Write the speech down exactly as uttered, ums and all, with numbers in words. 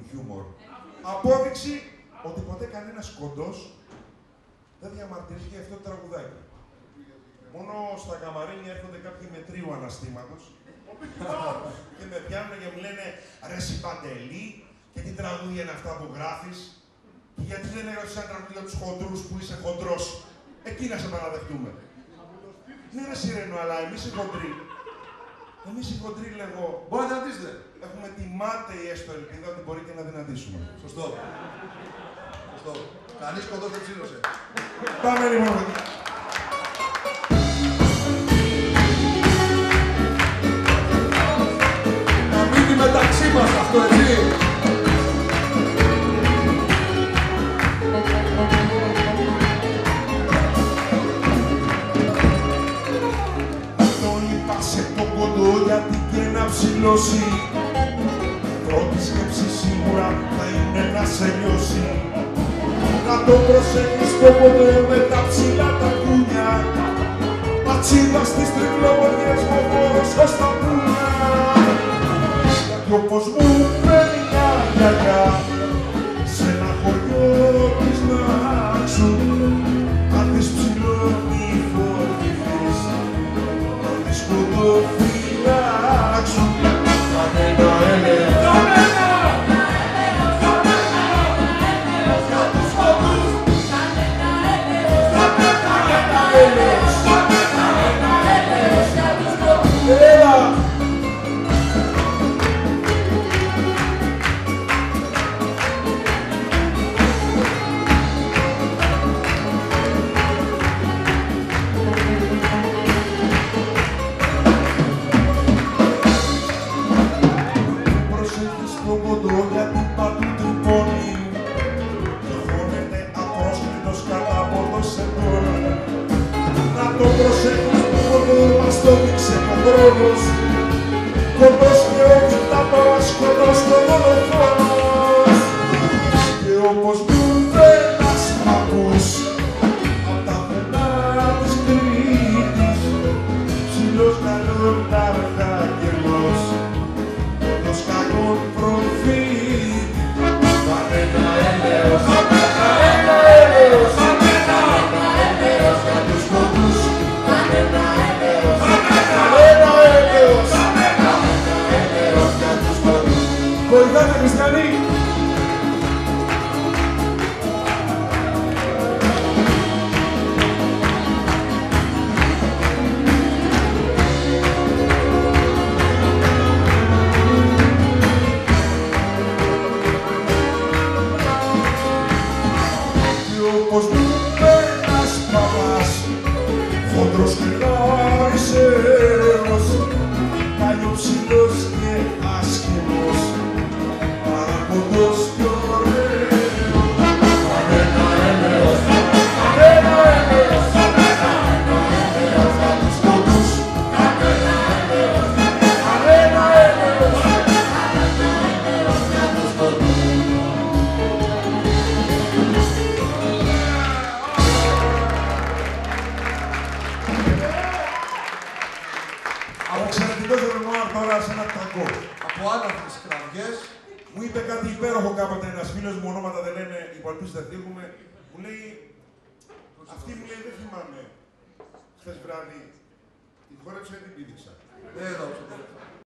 χιούμορ. Απόδειξη ότι ποτέ κανένας κοντός δεν διαμαρτυρήθηκε για αυτό το τραγουδάκι. Μόνο στα καμαρίνια έρχονται κάποιοι μετρίου αναστήματος και με πιάνουν και μου λένε «Ρε Συμπαντελή, και τι τραγούδια είναι αυτά που γράφεις και γιατί δεν έγραψες ένα τραγούδι για τους χοντρούς που είσαι χοντρός, εκεί να σε παραδεχτούμε». Ναι ρε Σιρένο, αλλά εμείς οι χοντροί, εμείς οι χοντροί λέγω, μπορεί να δυνατήσετε. Έχουμε τη μάταιη έστω ελπίδα ότι μπορεί και να δυνατήσουμε. Σωστό. Σωστό. Κανείς κοντός δεν ψήλωσε. Πάμε λοιπόν. Να μείνει μεταξύ μας αυτό, έτσι. Αυτό λυπάσαι τον κοντό γιατί και να ψηλώσει. Πρώτη σκέψη σίγουρα θα είναι να σε λιώσει. Να το προσέχεις το κοντό με τα ψηλά τα κούνια. Πατσίδα στις τρικλώμονιες μου χώρος ως τα πούνια. Γιατί όπως μου παίρνει μια γιαγιά σε ένα χωριό της Νάξου, αν της ψηλώνει φοβηθείς, αν της κοντοφυλάξου. Κανένα έλεος, κανένα έλεος για τους κοντούς, κανένα έλεος, κανένα έλεος, κανένα έλεος για τους κοντούς. Έλα! Γιατί παντού τρυπώνει και χώνεται απρόσκλητος κατά πόντος σε τόνο. Να το προσέχεις που κοντό μας το δείξε ο χρόνος. Κοντός και όχι τα πας, κοντός το δολοφόνος. Και όπως μου πέρας μ' ακούς απ' τα βουνά της Κρήτης, ψηλός καλόν αργάγγελος, κοντός κακόν προφήτη. Κανένα έλεος, κανένα έλεος, κανένα έλεος για τους κοντούς. Κανένα έλεος, κανένα έλεος, κανένα έλεος για τους κοντούς. Βοηθάτε χριστιανοί! Όπως μου ένας παπάς, χοντρός και λαρισαίος, παλιοψηλός και άσχημος, παρακοντός και ωραίος. Κανένα έλεος, κανένα έλεος, κανένα έλεος για τους κοντούς. Κανένα έλεος, κανένα έλεος, κανένα έλεος για τους κοντούς. Από εξαιρετικός Ρενουάρ τώρα σε ένα ταγκό. Από άναυδες κραυγές. Μου είπε κάτι υπέροχο κάποτε ένας φίλος μου, ονόματα δεν λένε, υπολπίσεις δεν θίγουμε. Μου λέει, αυτή μου λέει δεν θυμάμαι, χθες βράδυ, τη χόρεψα ή την πήδηξα. Δεν έδωσα.